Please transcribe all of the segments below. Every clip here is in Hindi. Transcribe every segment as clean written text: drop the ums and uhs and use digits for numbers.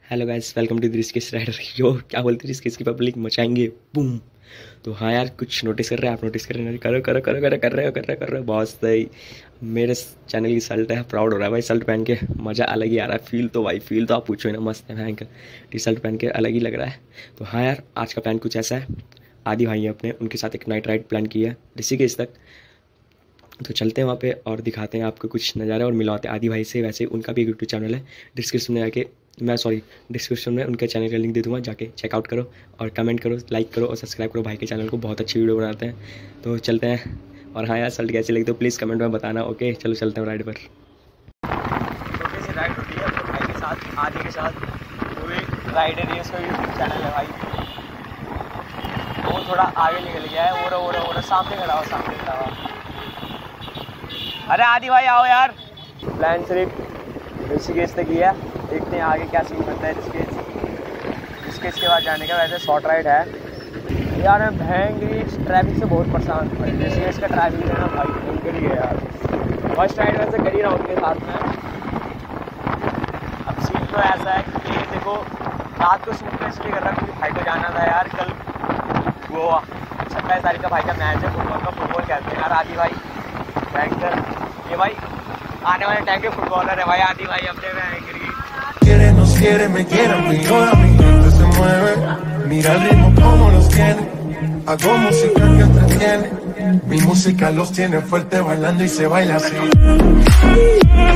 Hello guys, welcome to Rishikesh rider. Yo क्या बोलते हैं, ऋषिकेश की पब्लिक मचाएंगे बूम। तो हाँ यार, कुछ नोटिस कर रहे हैं आप? नोटिस कर रहे हैं? करो करो करो करो, कर रहे हो बहुत सही। मेरे चैनल की शर्ट है, प्राउड हो रहा है भाई। शर्ट पहन के मज़ा अलग ही आ रहा है। फील तो आप पूछो ही ना, मस्त है भयंकर। टी शर्ट पहन के अलग ही लग रहा है। तो हाँ यार, आज का प्लान कुछ ऐसा है। आदि भाई है अपने, उनके साथ एक नाइट राइड प्लान किया है ऋषिकेश तक। तो चलते हैं वहाँ पे और दिखाते हैं आपको कुछ नज़ारे और मिलाते हैं आदि भाई से। वैसे उनका भी यूट्यूब चैनल है, डिस्क्रिप्शन में उनके चैनल का लिंक दे दूँगा, जाके चेकआउट करो और कमेंट करो, लाइक करो और सब्सक्राइब करो भाई के चैनल को। बहुत अच्छी वीडियो बनाते हैं। तो चलते हैं। और हाँ यार, शर्ट कैसी लगी तो प्लीज़ कमेंट में बताना। ओके चलो चलते हैं राइड पर। छोटी सी राइड होती है अपने भाई के साथ, आदि के साथ। वो भी राइडर है, उसका यूट्यूब चैनल है भाई। वो थोड़ा आगे निकल गया है। वो सामने खड़ा हुआ। अरे आदि भाई आओ यार। प्लान सिर्फ ऋषिकेश तक ही है, देखते हैं आगे क्या सीन बनता है। ऋषिकेश के बाद जाने का वैसे शॉर्ट राइड है यार। मैं भयंकर ट्रैफिक से बहुत परेशान हूँ। ऋषिकेश का ट्रैफिक है ना भाई, भयंकर ही है यार। फर्स्ट राइड वैसे कर ही रहा हूँ उनके साथ में। अब सीन तो ऐसा है कि देखो, रात को शूट तो इसलिए कर रहा हूँ क्योंकि भाई को जाना था यार। कल वो 27 तारीख का भाई का मैच है फुटबॉल खेलते हैं यार आदि भाई। भयंकर ये भाई आने वाले टाइम के फुटबॉलर है भाई आदि भाई अपने भयंकर की। Nos quiere, me quiere, mi hora, mi gente se mueve. Mira el ritmo como los tiene. Hago música que entretiene. Mi música los tiene fuerte bailando y se baila así.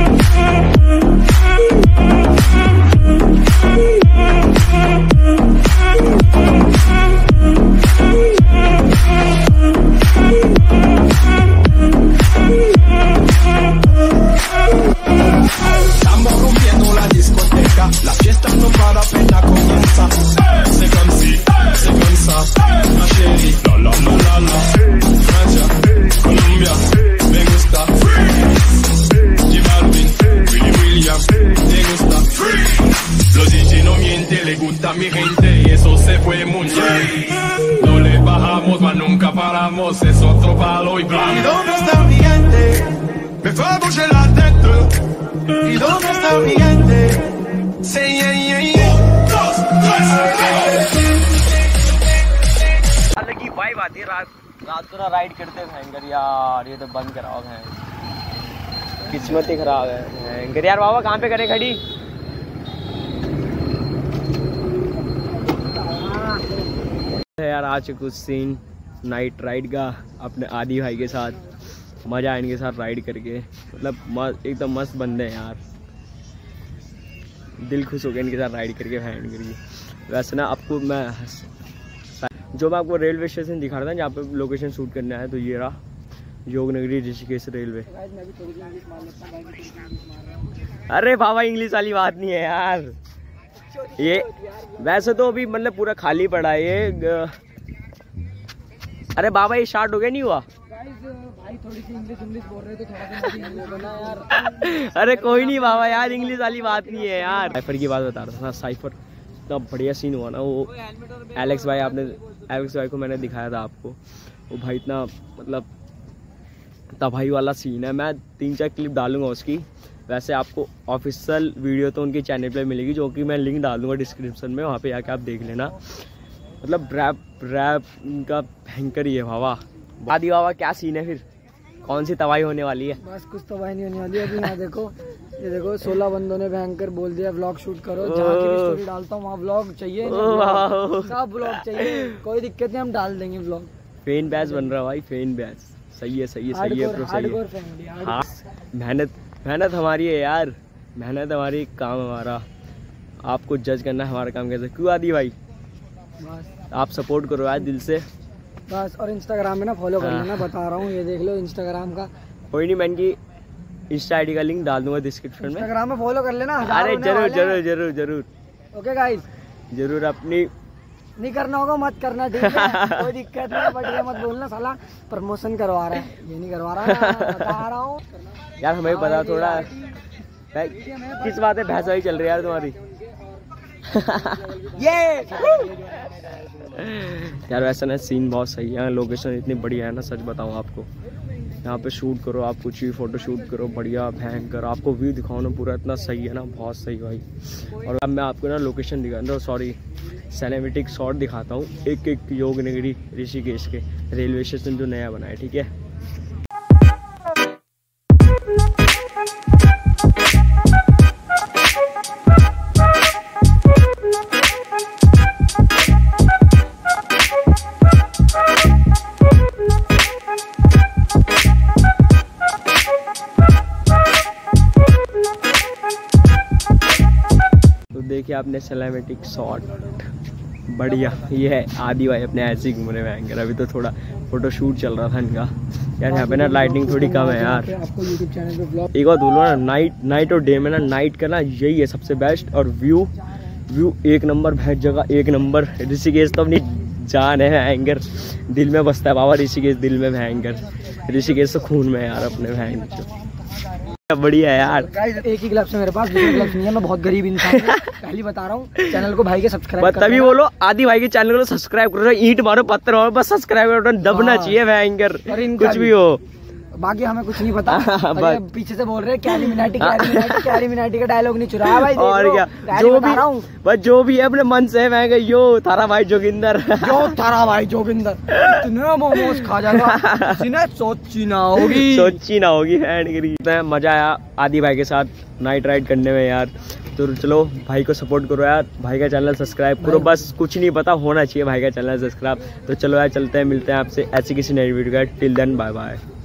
La fiesta no para, apenas comienza. Se cansa, la chérie, la. Francia, Colombia, me gusta. J Balvin, William, me gusta. Los DJ no mienten, le gusta a mi gente y eso se fue muy bien. No le bajamos, mas nunca paramos, es otro palo y blanco. ¿Y dónde está mi gente? Me fue a bouger la tête. ¿Y dónde está mi gente? अलग ही वाइब आती है रात को ना राइड करते भयंकर यार। ये तो बंद कराओ है, किस्मत ही खराब है भयंकर यार। बाबा कहाँ पे करें खड़ी? यार आज कुछ सीन नाइट राइड का अपने आदि भाई के साथ। मज़ा है इनके साथ राइड करके, मतलब एकदम मस्त बंदे हैं यार। दिल खुश हो गया इनके साथ राइड करके भयंकर करके। वैसे ना आपको मैं आपको रेलवे स्टेशन दिखा रहा था जहाँ पे लोकेशन शूट करना है, तो ये रहा योगनगरी ऋषिकेश रेलवे। अरे बाबा इंग्लिश वाली बात नहीं है यार। ये वैसे तो अभी मतलब पूरा खाली पड़ा है ये। अरे बाबा ये स्टार्ट हो गया नहीं हुआ? भाई थोड़ी सी इंग्लिश बोल रहे तो थोड़ा यार। अरे कोई नहीं बाबा यार, इंग्लिश वाली बात नहीं है यार। साइफर की बात बता रहा था। साइफर इतना बढ़िया सीन हुआ ना वो। एलेक्स भाई को मैंने दिखाया था आपको। वो भाई इतना मतलब तबाही वाला सीन है। मैं 3-4 क्लिप डालूंगा उसकी। वैसे आपको ऑफिशियल वीडियो तो उनके चैनल पे मिलेगी, जो कि मैं लिंक डाल दूंगा डिस्क्रिप्शन में। वहाँ पे आके आप देख लेना। मतलब रैप का भयंकर ही है बाबा। आदि बाबा क्या सीन है फिर? कौन सी तबाही होने वाली है? बस कुछ तबाही नहीं होने वाली है अभी। यहाँ देखो, ये देखो 16 बंदों ने भयंकर बोल दिया व्लॉग शूट करो। जहाँ की भी स्टोरी डालता हूँ वहाँ व्लॉग चाहिए, सब व्लॉग चाहिए। कोई दिक्कत नहीं, हम डाल देंगे व्लॉग। फैन बैच बन रहा है भाई, फैन बैच। सही है। हाँ, मेहनत हमारी है यार। मेहनत हमारी काम, हमारा आपको जज करना है हमारा काम कैसे। क्यों आदि भाई? आप सपोर्ट करो यार दिल से बस। और इंस्टाग्राम में ना फॉलो कर लेना, बता रहा हूँ। ये देख लो इंस्टाग्राम का। कोई नहीं, मैं इनकी इंस्टा आईडी का लिंक डाल दूंगा डिस्क्रिप्शन में। इंस्टाग्राम में फॉलो कर लेना। अरे जरूर ओके गाइस, जरूर। अपनी नहीं करना होगा मत करना, ठीक है? कोई दिक्कत नहीं, बट ये मत बोलना साला प्रमोशन करवा रहा है। ये नहीं करवा रहा, बता रहा हूँ यार। हमें पता थोड़ा किस बात है भैंसाई चल रही है यार तुम्हारी। ये यार वैसे ना सीन बहुत सही है। लोकेशन इतनी बढ़िया है ना, सच बताऊँ आपको। यहाँ पे शूट करो, आप कुछ भी फ़ोटो शूट करो, बढ़िया भयंकर। आपको व्यू दिखाओ ना पूरा, इतना सही है ना, बहुत सही भाई। और अब मैं आपको ना लोकेशन दिखा सॉरी सिनेमैटिक शॉट दिखाता हूँ एक योग नगरी ऋषिकेश के रेलवे स्टेशन जो नया बना है, ठीक है। देखिए आपने सिनेमैटिक शॉट, बढ़िया। ये है आदि भाई अपने ऐसे ही घूम रहे हैं। अभी तो थोड़ा फोटो शूट चल रहा था इनका यार। यहाँ पे ना लाइटिंग थोड़ी कम है यार। आपको यूट्यूब चैनल पे ब्लॉग एक बार बोलो ना, नाइट और डे में ना, नाइट का ना यही है सबसे बेस्ट। और व्यू एक नंबर, भैंस जगह एक नंबर। ऋषिकेश तो अपनी जान है भयंकर, दिल में बसता है बाबा ऋषिकेश, दिल में भयंकर। ऋषिकेश तो खून में यार अपने भयंकर, बढ़िया यार। एक ही ग्लव्स है मेरे पास, दूसरे ग्लव्स नहीं है। मैं बहुत गरीब इंसान हूं, पहली बता रहा हूँ। चैनल को भाई के सब्सक्राइब कर तभी बोलो आदि भाई के चैनल को सब्सक्राइब करो। ईंट मारो पत्थर मारो, बस सब्सक्राइब बटन दबना चाहिए भयंकर, कुछ भी हो। बाकी हमें कुछ नहीं पता। पीछे से बोल रहे हैं कैरी का डायलॉग नहीं चुराया भाई। और क्या, जो भी बस जो भी है अपने मन से मैं यो थारा भाई जोगिंदर, यो थारा भाई जोगिंदर। इतने मोमोज खा जाएगा, किसी ने सोची ना होगी। मजा आया आदि भाई के साथ नाइट राइड करने में यार। तो चलो भाई को सपोर्ट करो यार, भाई का चैनल सब्सक्राइब करो। बस कुछ नहीं पता, होना चाहिए भाई का चैनल सब्सक्राइब। तो चलो यार चलते हैं, मिलते हैं आपसे ऐसी किसी नई वीडियो का। Till then bye bye.